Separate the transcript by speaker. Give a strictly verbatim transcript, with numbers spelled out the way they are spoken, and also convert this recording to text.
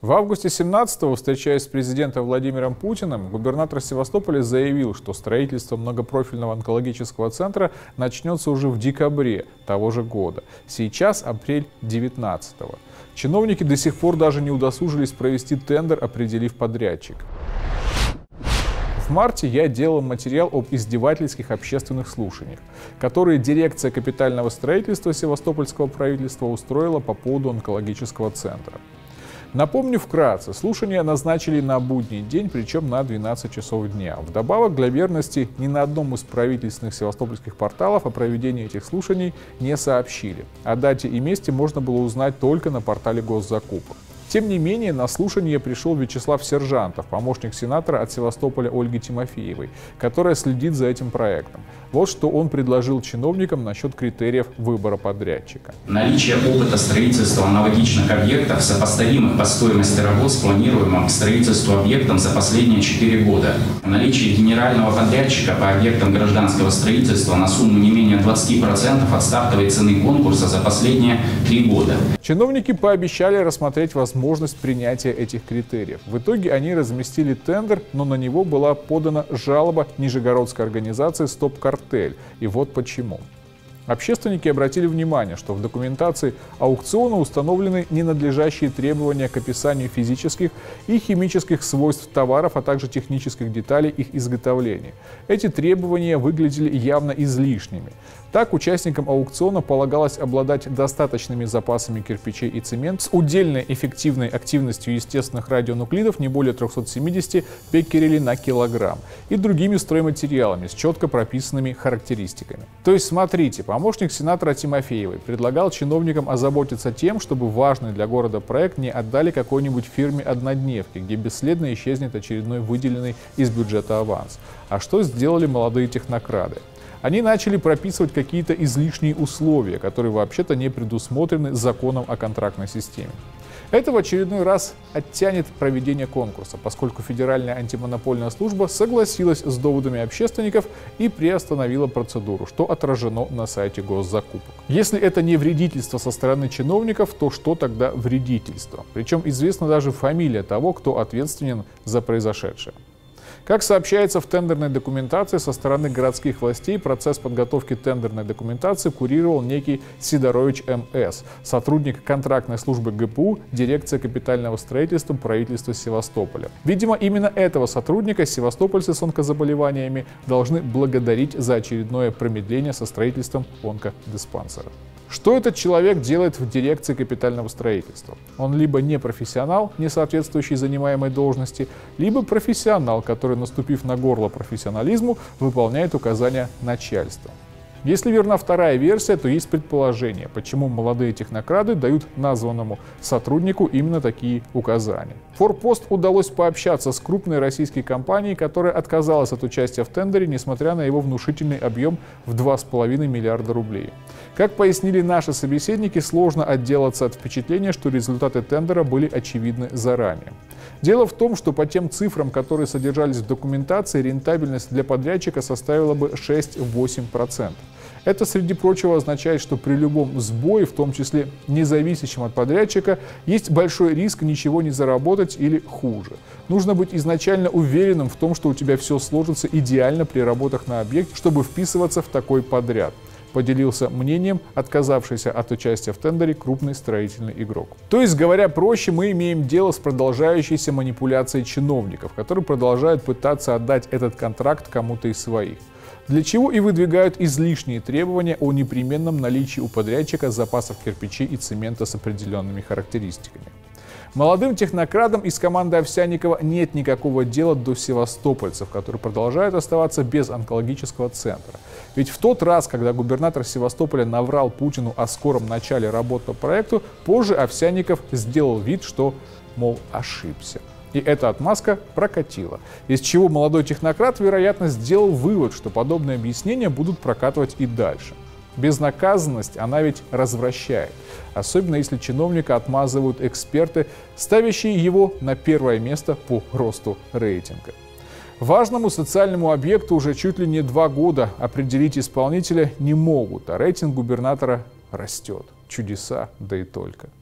Speaker 1: В августе две тысячи семнадцатого, встречаясь с президентом Владимиром Путиным, губернатор Севастополя заявил, что строительство многопрофильного онкологического центра начнется уже в декабре того же года. Сейчас апрель две тысячи девятнадцатого. Чиновники до сих пор даже не удосужились провести тендер, определив подрядчика. В марте я делал материал об издевательских общественных слушаниях, которые дирекция капитального строительства Севастопольского правительства устроила по поводу онкологического центра. Напомню вкратце, слушания назначили на будний день, причем на двенадцать часов дня. Вдобавок, для верности, ни на одном из правительственных севастопольских порталов о проведении этих слушаний не сообщили. О дате и месте можно было узнать только на портале госзакупок. Тем не менее, на слушание пришел Вячеслав Сержантов, помощник сенатора от Севастополя Ольги Тимофеевой, которая следит за этим проектом. Вот что он предложил чиновникам насчет критериев выбора подрядчика.
Speaker 2: Наличие опыта строительства аналогичных объектов, сопоставимых по стоимости работ с планируемым к строительству объектом за последние четыре года. Наличие генерального подрядчика по объектам гражданского строительства на сумму не менее двадцати процентов от стартовой цены конкурса за последние три года.
Speaker 1: Чиновники пообещали рассмотреть возможность принятия этих критериев. В итоге они разместили тендер, но на него была подана жалоба нижегородской организации «Стоп-Картель». И вот почему. Общественники обратили внимание, что в документации аукциона установлены ненадлежащие требования к описанию физических и химических свойств товаров, а также технических деталей их изготовления. Эти требования выглядели явно излишними. Так, участникам аукциона полагалось обладать достаточными запасами кирпичей и цемента с удельной эффективной активностью естественных радионуклидов не более трёхсот семидесяти беккерелей на килограмм и другими стройматериалами с четко прописанными характеристиками. То есть, смотрите, помощник сенатора Тимофеевой предлагал чиновникам озаботиться тем, чтобы важный для города проект не отдали какой-нибудь фирме-однодневки, где бесследно исчезнет очередной выделенный из бюджета аванс. А что сделали молодые технокрады? Они начали прописывать какие-то излишние условия, которые вообще-то не предусмотрены законом о контрактной системе. Это в очередной раз оттянет проведение конкурса, поскольку Федеральная антимонопольная служба согласилась с доводами общественников и приостановила процедуру, что отражено на сайте госзакупок. Если это не вредительство со стороны чиновников, то что тогда вредительство? Причем известна даже фамилия того, кто ответственен за произошедшее. Как сообщается в тендерной документации, со стороны городских властей процесс подготовки тендерной документации курировал некий Сидорович эм эс, сотрудник контрактной службы гэ пэ у, дирекция капитального строительства правительства Севастополя. Видимо, именно этого сотрудника севастопольцы с онкозаболеваниями должны благодарить за очередное промедление со строительством онкодиспансера. Что этот человек делает в дирекции капитального строительства? Он либо не профессионал, не соответствующий занимаемой должности, либо профессионал, который, наступив на горло профессионализму, выполняет указания начальства. Если верна вторая версия, то есть предположение, почему молодые технокрады дают названному сотруднику именно такие указания. Форпост удалось пообщаться с крупной российской компанией, которая отказалась от участия в тендере, несмотря на его внушительный объем в два с половиной миллиарда рублей. Как пояснили наши собеседники, сложно отделаться от впечатления, что результаты тендера были очевидны заранее. Дело в том, что по тем цифрам, которые содержались в документации, рентабельность для подрядчика составила бы шесть-восемь процентов. Это, среди прочего, означает, что при любом сбое, в том числе независящем от подрядчика, есть большой риск ничего не заработать или хуже. Нужно быть изначально уверенным в том, что у тебя все сложится идеально при работах на объект, чтобы вписываться в такой подряд. Поделился мнением отказавшийся от участия в тендере крупный строительный игрок. То есть, говоря проще, мы имеем дело с продолжающейся манипуляцией чиновников, которые продолжают пытаться отдать этот контракт кому-то из своих. Для чего и выдвигают излишние требования о непременном наличии у подрядчика запасов кирпичей и цемента с определенными характеристиками. Молодым технократам из команды Овсянникова нет никакого дела до севастопольцев, которые продолжают оставаться без онкологического центра. Ведь в тот раз, когда губернатор Севастополя наврал Путину о скором начале работы по проекту, позже Овсянников сделал вид, что, мол, ошибся. И эта отмазка прокатила, из чего молодой технократ, вероятно, сделал вывод, что подобные объяснения будут прокатывать и дальше. Безнаказанность, она ведь развращает, особенно если чиновника отмазывают эксперты, ставящие его на первое место по росту рейтинга. Важному социальному объекту уже чуть ли не два года определить исполнителя не могут, а рейтинг губернатора растет. Чудеса, да и только.